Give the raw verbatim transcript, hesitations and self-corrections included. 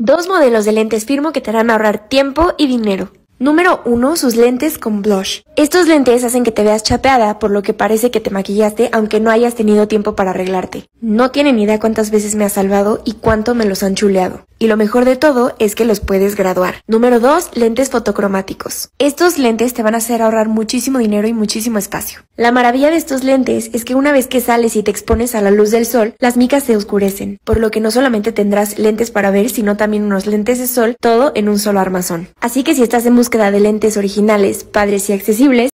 Dos modelos de lentes Firmo que te harán ahorrar tiempo y dinero. Número uno. Sus lentes con blush. Estos lentes hacen que te veas chapeada, por lo que parece que te maquillaste aunque no hayas tenido tiempo para arreglarte. No tienen idea cuántas veces me ha salvado y cuánto me los han chuleado. Y lo mejor de todo es que los puedes graduar. Número dos. Lentes fotocromáticos. Estos lentes te van a hacer ahorrar muchísimo dinero y muchísimo espacio. La maravilla de estos lentes es que una vez que sales y te expones a la luz del sol, las micas se oscurecen, por lo que no solamente tendrás lentes para ver, sino también unos lentes de sol, todo en un solo armazón. Así que si estás en búsqueda de lentes originales, padres y accesibles,